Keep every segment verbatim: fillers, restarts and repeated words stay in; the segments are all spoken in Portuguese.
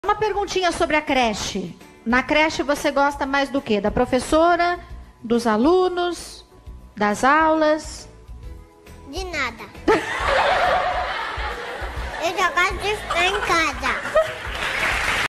Uma perguntinha sobre a creche. Na creche você gosta mais do quê? Da professora, dos alunos, das aulas? De nada. Eu já gosto de ficar em casa.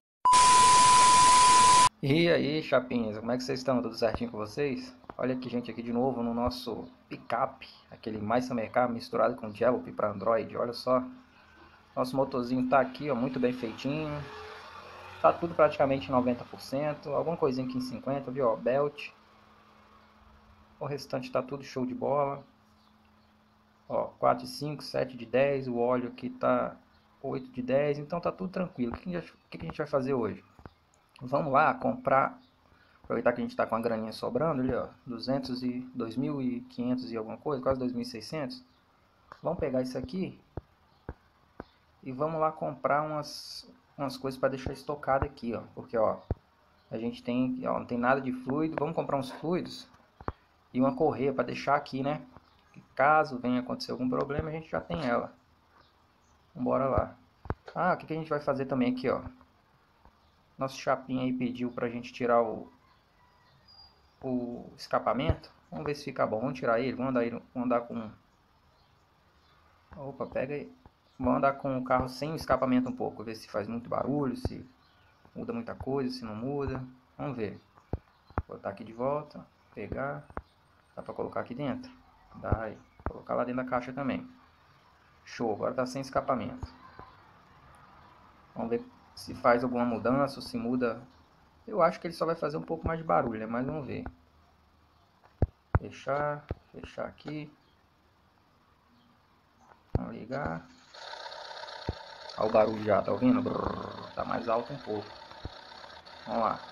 E aí, chapinhas, como é que vocês estão? Tudo certinho com vocês? Olha aqui, gente, aqui de novo no nosso picape, aquele mais Car misturado com Jalop para Android. Olha só, nosso motorzinho tá aqui, ó, muito bem feitinho. Tá tudo praticamente noventa por cento, alguma coisinha aqui em cinquenta por cento, viu? Ó, belt. O restante tá tudo show de bola. Ó, quatro de cinco, sete de dez, o óleo aqui tá oito de dez, então tá tudo tranquilo. O que a gente, o que a gente vai fazer hoje? Vamos lá comprar, aproveitar que a gente tá com a graninha sobrando ali, ó, duzentos e dois mil e quinhentos e alguma coisa, quase dois mil e seiscentos. Vamos pegar isso aqui e vamos lá comprar umas, umas coisas para deixar estocado aqui, ó, porque ó, a gente tem, ó, não tem nada de fluido. Vamos comprar uns fluidos e uma correia para deixar aqui, né? Caso venha acontecer algum problema, a gente já tem ela. Bora lá. Ah, o que, que a gente vai fazer também aqui, ó? Nosso chapinha aí pediu pra gente tirar o, o escapamento. Vamos ver se fica bom. Vamos tirar ele. Vamos andar, vamos andar com... Opa, pega aí. Vamos andar com o carro sem o escapamento um pouco. Ver se faz muito barulho, se muda muita coisa, se não muda. Vamos ver. Vou botar aqui de volta. Pegar. Dá pra colocar aqui dentro? Dá aí. Colocar lá dentro da caixa também. Show. Agora tá sem escapamento. Vamos ver se faz alguma mudança ou se muda. Eu acho que ele só vai fazer um pouco mais de barulho, né? Mas vamos ver. Fechar. Fechar aqui. Vamos ligar. Olha o barulho já, tá ouvindo? Brrr, tá mais alto um pouco. Vamos lá.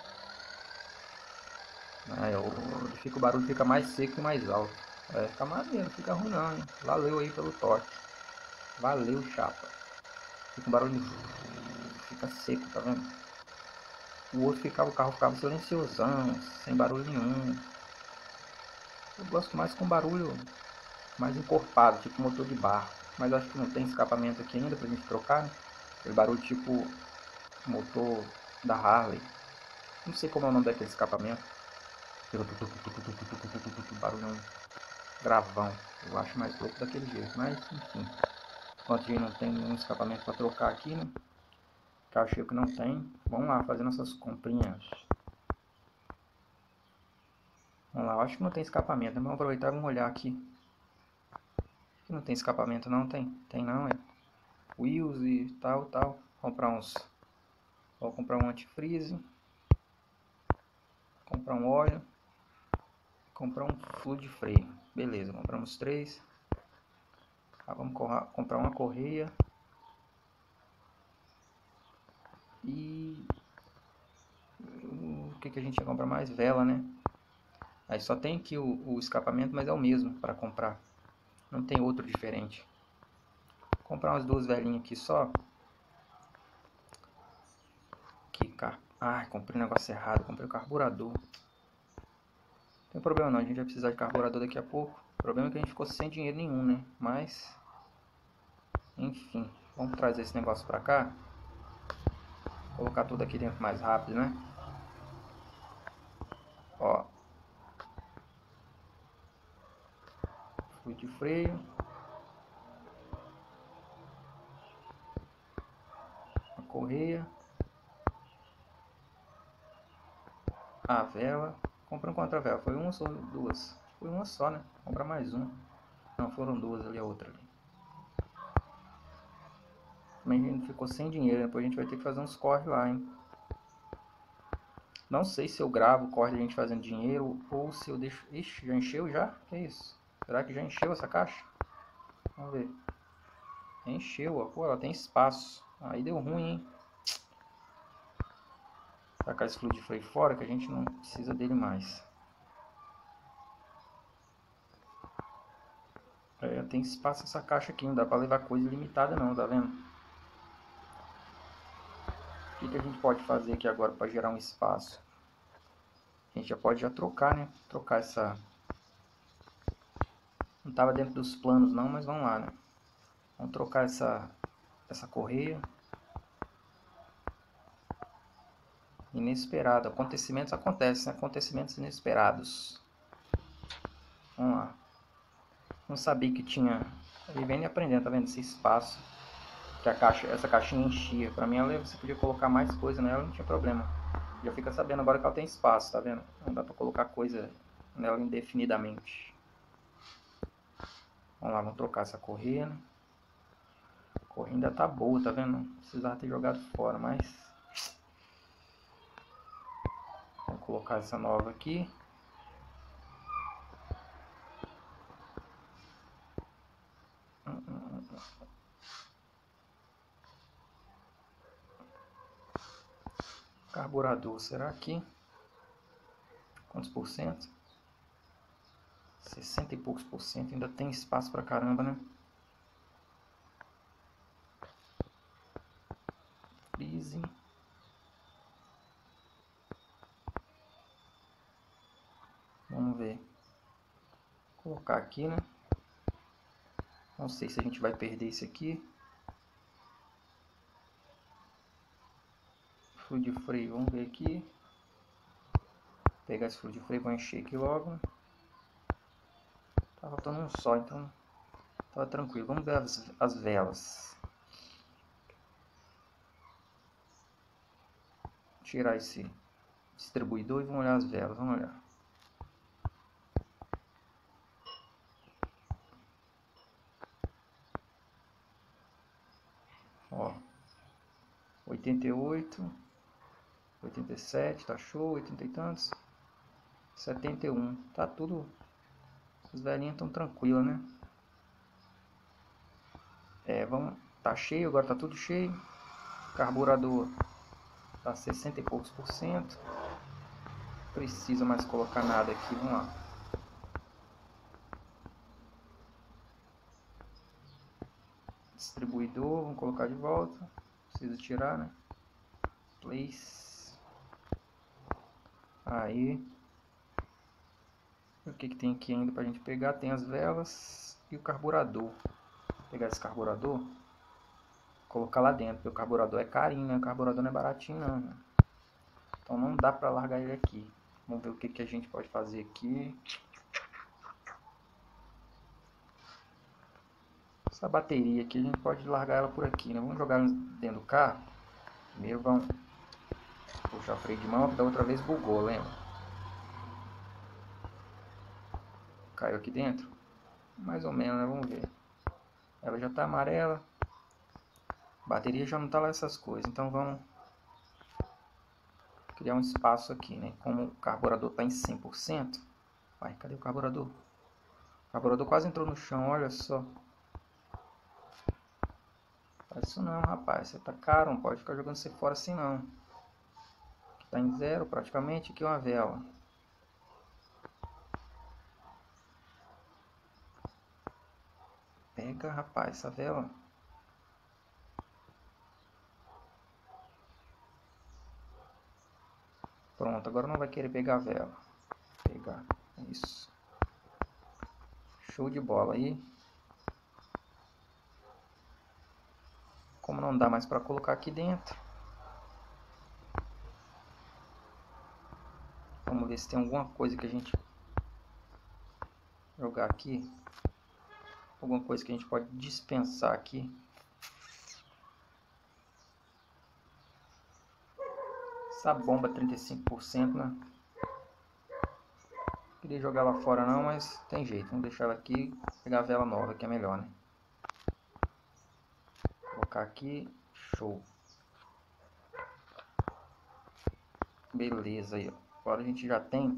Aí, ó, fica, o barulho fica mais seco e mais alto. Vai ficar maneiro, não fica ruim não, hein? Valeu aí pelo toque. Valeu, chapa. Fica um barulho... Fica seco, tá vendo? O outro ficava, o carro ficava silenciosão, sem barulho nenhum. Eu gosto mais com barulho mais encorpado, tipo motor de barro. Mas acho que não tem escapamento aqui ainda pra gente trocar, né? Aquele barulho tipo motor da Harley. Não sei como é o nome daquele escapamento. Barulho gravão. Eu acho mais louco daquele jeito, mas enfim. Enquanto a gente não tem nenhum escapamento para trocar aqui, né? Que eu achei que não tem. Vamos lá fazer nossas comprinhas. Vamos lá, eu acho que não tem escapamento, né? Vamos aproveitar e vamos olhar aqui. Aqui não tem escapamento não, tem? Tem não, é? Wheels e tal, tal. Vou comprar uns... Vou comprar um antifreeze. Comprar um óleo. Comprar um fluido de freio. Beleza, compramos três. Ah, vamos comprar uma correia. E... O que, que a gente ia comprar mais? Vela, né? Aí só tem aqui o, o escapamento, mas é o mesmo para comprar. Não tem outro diferente. Vou comprar umas duas velinhas aqui só. Aqui, car... Ah, comprei o negócio errado. Comprei o carburador. Não tem problema não, a gente vai precisar de carburador daqui a pouco. O problema é que a gente ficou sem dinheiro nenhum, né? Mas... Enfim, vamos trazer esse negócio pra cá. Colocar tudo aqui dentro mais rápido, né? Ó. Fluido de freio. A correia. A vela. Comprei quanto a vela? Foi uma ou duas? Foi uma só, né? Vou comprar mais uma. Não, foram duas ali, a outra ali. Também a gente ficou sem dinheiro, depois a gente vai ter que fazer uns corre lá, hein? Não sei se eu gravo o corre da gente fazendo dinheiro ou se eu deixo... Ixi, já encheu já? Que isso? Será que já encheu essa caixa? Vamos ver. Encheu, ó. Pô, ela tem espaço. Aí deu ruim, hein? Tacar esse fluido de freio fora que a gente não precisa dele mais. É, tem espaço essa caixa aqui, não dá pra levar coisa ilimitada não, tá vendo? O que, que a gente pode fazer aqui agora para gerar um espaço? A gente já pode já trocar, né? Trocar essa... Não estava dentro dos planos não, mas vamos lá, né? Vamos trocar essa, essa correia. Inesperado. Acontecimentos acontecem, acontecimentos inesperados. Vamos lá. Não sabia que tinha... Vivendo e aprendendo, tá vendo? Esse espaço. Que a caixa, essa caixinha enchia. Pra mim, ela, você podia colocar mais coisa nela, não tinha problema. Já fica sabendo agora que ela tem espaço, tá vendo? Não dá pra colocar coisa nela indefinidamente. Vamos lá, vamos trocar essa correia, né? A correia ainda tá boa, tá vendo? Não precisava ter jogado fora, mas... Vou colocar essa nova aqui. Carburador, será que? Quantos por cento? sessenta e poucos por cento. Ainda tem espaço pra caramba, né? Freeze. Vamos ver. Vou colocar aqui, né? Não sei se a gente vai perder isso aqui. Fluido de freio, vamos ver aqui. Vou pegar esse fluido de freio, vou encher aqui logo. Tá faltando um só, então tá tranquilo. Vamos ver as, as velas. Vou tirar esse distribuidor e vamos olhar as velas. Vamos olhar. Ó, oitenta e oito, oitenta e sete, tá show, oitenta e tantos, setenta e um, tá tudo, as velhinhas estão tranquilas, né? É, vamos, tá cheio, agora tá tudo cheio, carburador tá sessenta e poucos por cento, precisa mais colocar nada aqui, vamos lá. Distribuidor, vamos colocar de volta, precisa tirar, né? Place. Aí. O que, que tem aqui ainda pra gente pegar? Tem as velas e o carburador. Vou pegar esse carburador, colocar lá dentro, porque o carburador é carinho, né? O carburador não é baratinho não, né? Então não dá pra largar ele aqui. Vamos ver o que, que a gente pode fazer aqui. Essa bateria aqui a gente pode largar ela por aqui, né? Vamos jogar dentro do carro. Primeiro vamos puxar o freio de mão, porque da outra vez bugou, lembra? Caiu aqui dentro? Mais ou menos, né? Vamos ver. Ela já tá amarela. A bateria já não tá lá essas coisas. Então vamos criar um espaço aqui, né? Como o carburador tá em cem por cento. Vai, cadê o carburador? O carburador quase entrou no chão, olha só. Faz isso não, rapaz. Você tá caro, não pode ficar jogando você fora assim não. Aqui tá em zero praticamente. Aqui é uma vela. Pega, rapaz, essa vela. Pronto, agora não vai querer pegar a vela. Pegar, isso. Show de bola aí. Como não dá mais para colocar aqui dentro. Vamos ver se tem alguma coisa que a gente jogar aqui. Alguma coisa que a gente pode dispensar aqui. Essa bomba trinta e cinco por cento, né? Não queria jogar lá fora não, mas tem jeito. Vamos deixar ela aqui e pegar a vela nova, que é melhor, né? Colocar aqui. Show. Beleza aí, ó. Agora a gente já tem.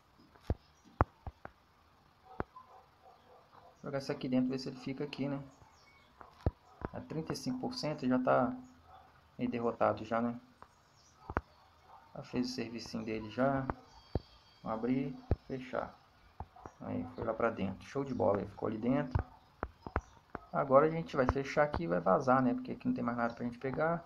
Vou jogar isso aqui dentro, ver se ele fica aqui, né? A trinta e cinco por cento já tá meio derrotado já, né? Já fez o serviço dele já. Vamos abrir, fechar. Aí foi lá pra dentro. Show de bola, ele ficou ali dentro. Agora a gente vai fechar aqui e vai vazar, né? Porque aqui não tem mais nada pra gente pegar.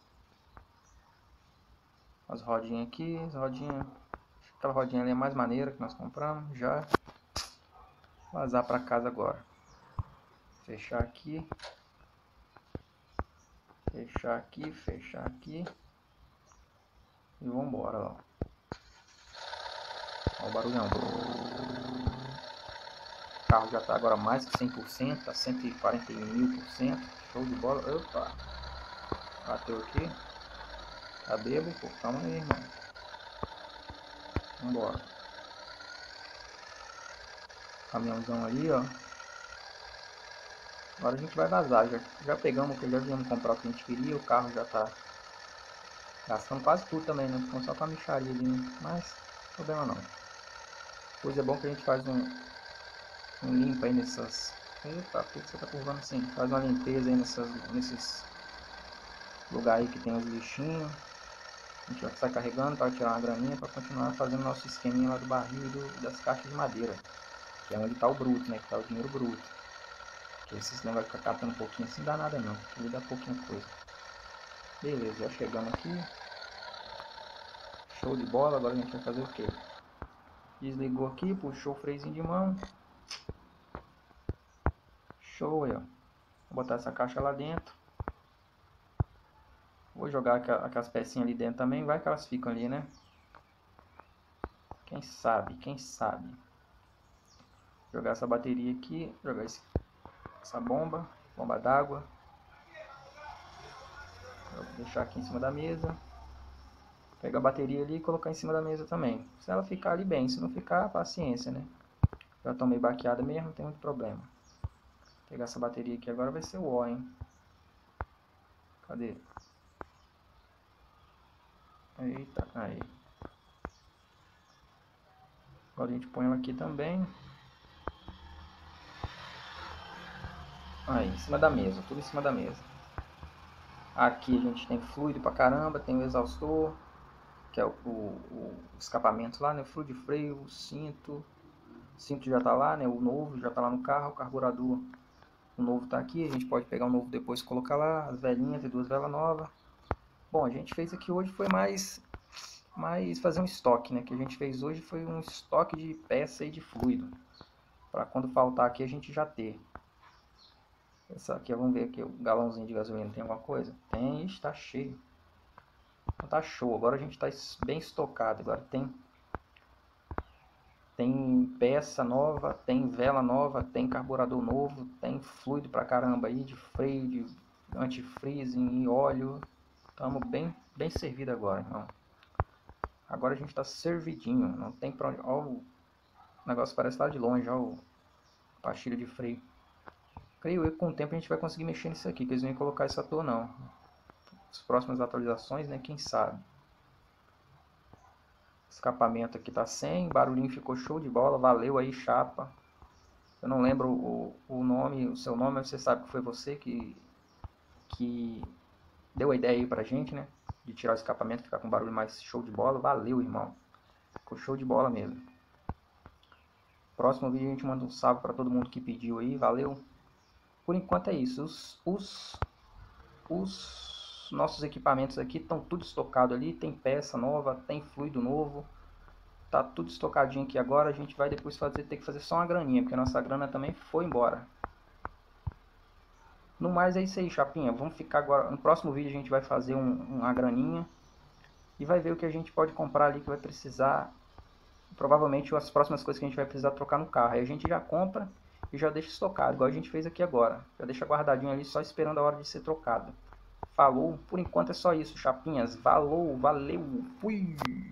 As rodinhas aqui, as rodinhas. Aquela rodinha ali é mais maneira que nós compramos. Já vazar pra casa agora. Fechar aqui. Fechar aqui, fechar aqui. E vambora, ó. Olha o barulhão. O carro já tá agora mais que cem por cento, tá cento e quarenta mil por cento. Show de bola. Opa! Bateu aqui. Tá bêbado? Pô, calma aí, irmão. Vambora. Caminhãozão ali, ó. Agora a gente vai vazar. Já, já pegamos, já viemos comprar o que a gente queria. O carro já tá gastando quase tudo também, né? Ficamos só com a micharia ali, né? Mas, problema não. Pois é bom que a gente faz um, um limpo aí nessas... Eita, por que você tá curvando assim? Faz uma limpeza aí nessas, nesses lugares aí que tem os lixinhos. A gente vai estar carregando para tirar uma graninha para continuar fazendo nosso esqueminha lá do barril e do, das caixas de madeira. Que é onde está o bruto, né? Que está o dinheiro bruto. Porque esses negócios de ficar catando um pouquinho assim não dá nada não. Ele dá pouquinha coisa. Beleza, já chegamos aqui. Show de bola. Agora a gente vai fazer o quê? Desligou aqui, puxou o freiozinho de mão. Show aí, ó. Vou botar essa caixa lá dentro. Vou jogar aquelas pecinhas ali dentro também. Vai que elas ficam ali, né? Quem sabe, quem sabe. Jogar essa bateria aqui. Jogar esse, essa bomba. Bomba d'água. Vou deixar aqui em cima da mesa. Pegar a bateria ali e colocar em cima da mesa também. Se ela ficar ali bem. Se não ficar, paciência, né? Já tô meio baqueada mesmo, não tem muito problema. Pegar essa bateria aqui agora vai ser o ó, hein? Cadê? Eita, aí. Agora a gente põe ela aqui também. Aí, em cima da mesa, tudo em cima da mesa. Aqui a gente tem fluido pra caramba, tem o exaustor, que é o, o, o escapamento lá, né? Fluido de freio, o cinto. O cinto já tá lá, né? O novo já tá lá no carro, o carburador. O novo tá aqui, a gente pode pegar o novo depois e colocar lá, as velhinhas, tem duas velas novas. Bom, a gente fez aqui hoje foi mais, mais fazer um estoque, né? Que a gente fez hoje foi um estoque de peça e de fluido. Para quando faltar aqui a gente já ter. Essa aqui, vamos ver aqui, o galãozinho de gasolina tem alguma coisa? Tem, está cheio. Então tá show, agora a gente tá bem estocado, agora tem... Tem peça nova, tem vela nova, tem carburador novo, tem fluido pra caramba aí, de freio, de antifreezing e óleo. Estamos bem, bem servido agora, irmão. Agora a gente tá servidinho, não tem pra onde... Ó, o negócio parece lá de longe, ó, o pastilha de freio. Creio eu que com o tempo a gente vai conseguir mexer nisso aqui, que eles não iam colocar isso à toa não. As próximas atualizações, né, quem sabe. Escapamento aqui tá sem, barulhinho ficou show de bola, valeu aí, chapa. Eu não lembro o, o nome, o seu nome, mas você sabe que foi você que, que deu a ideia aí pra gente, né? De tirar o escapamento, ficar com barulho mais show de bola. Valeu, irmão. Ficou show de bola mesmo. Próximo vídeo a gente manda um salve pra todo mundo que pediu aí, valeu. Por enquanto é isso, os, os, os nossos equipamentos aqui estão tudo estocado ali, tem peça nova, tem fluido novo, tá tudo estocadinho aqui agora. A gente vai depois fazer, ter que fazer só uma graninha, porque a nossa grana também foi embora. No mais é isso aí, chapinha, vamos ficar agora, no próximo vídeo a gente vai fazer um, uma graninha e vai ver o que a gente pode comprar ali que vai precisar, provavelmente as próximas coisas que a gente vai precisar trocar no carro, aí a gente já compra e já deixa estocado, igual a gente fez aqui agora. Já deixa guardadinho ali, só esperando a hora de ser trocado. Falou, por enquanto é só isso, chapinhas. Falou, valeu, fui!